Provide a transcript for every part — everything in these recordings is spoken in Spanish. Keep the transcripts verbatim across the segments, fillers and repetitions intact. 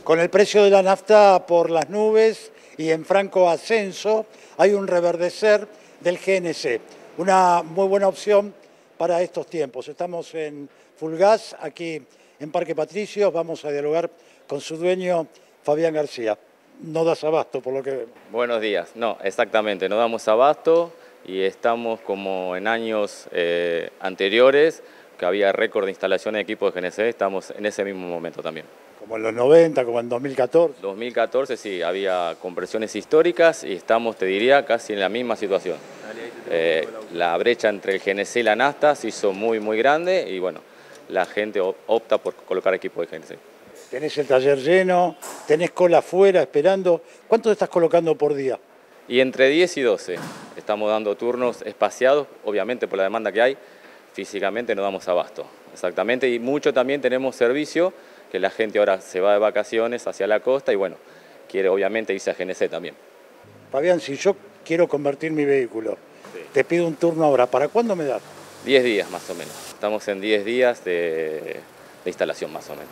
Con el precio de la nafta por las nubes y en franco ascenso, hay un reverdecer del G N C. Una muy buena opción para estos tiempos. Estamos en Fulgas, aquí en Parque Patricios. Vamos a dialogar con su dueño, Fabián García. No das abasto, por lo que vemos. Buenos días. No, exactamente, no damos abasto y estamos como en años eh, anteriores, que había récord de instalación de equipos de G N C, estamos en ese mismo momento también. Como en los noventa, como en dos mil catorce. dos mil catorce sí, había conversiones históricas y estamos, te diría, casi en la misma situación. Eh, la brecha entre el G N C y la nafta se hizo muy, muy grande y bueno, la gente opta por colocar equipos de G N C. Tenés el taller lleno, tenés cola afuera esperando. ¿Cuánto estás colocando por día? Y entre diez y doce. Estamos dando turnos espaciados, obviamente por la demanda que hay, físicamente no damos abasto. Exactamente, y mucho también tenemos servicio, que la gente ahora se va de vacaciones hacia la costa y bueno, quiere obviamente irse a G N C también. Fabián, si yo quiero convertir mi vehículo, sí, te pido un turno ahora, ¿para cuándo me das? diez días más o menos. Estamos en diez días de, de instalación más o menos.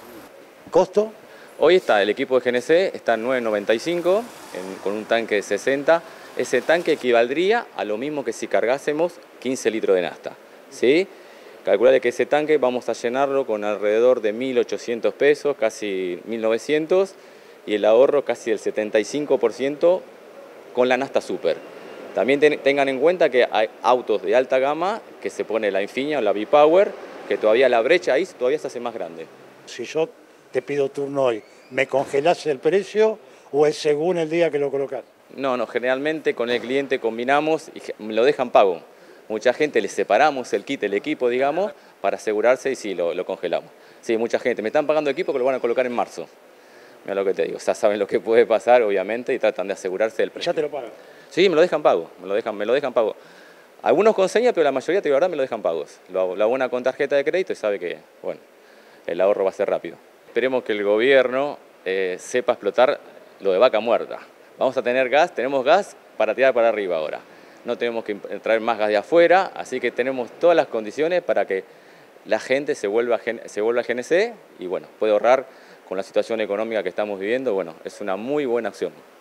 ¿Costo? Hoy está el equipo de G N C, está en nueve noventa y cinco, en, con un tanque de sesenta. Ese tanque equivaldría a lo mismo que si cargásemos quince litros de nafta, ¿sí? Calcular que ese tanque vamos a llenarlo con alrededor de mil ochocientos pesos, casi mil novecientos, y el ahorro casi del setenta y cinco por ciento con la nafta super. También ten, tengan en cuenta que hay autos de alta gama que se pone la Infinia o la V-Power, que todavía la brecha ahí todavía se hace más grande. Si yo te pido turno hoy, ¿me congelás el precio o es según el día que lo colocás? No, no, generalmente con el cliente combinamos y me lo dejan pago. Mucha gente le separamos el kit, el equipo, digamos, para asegurarse y sí, lo, lo congelamos. Sí, mucha gente, me están pagando equipo que lo van a colocar en marzo. Mira lo que te digo, ya saben lo que puede pasar, obviamente, y tratan de asegurarse del precio. ¿Ya te lo pagan? Sí, me lo dejan pago, me lo dejan, me lo dejan pago. Algunos con seña, pero la mayoría, te digo la verdad, me lo dejan pagos. Lo hago, lo hago una con tarjeta de crédito y sabe que, bueno, el ahorro va a ser rápido. Esperemos que el gobierno eh, sepa explotar lo de vaca muerta. Vamos a tener gas, tenemos gas para tirar para arriba ahora. No tenemos que traer más gas de afuera, así que tenemos todas las condiciones para que la gente se vuelva, se vuelva a G N C y bueno, puede ahorrar con la situación económica que estamos viviendo. Bueno, es una muy buena acción.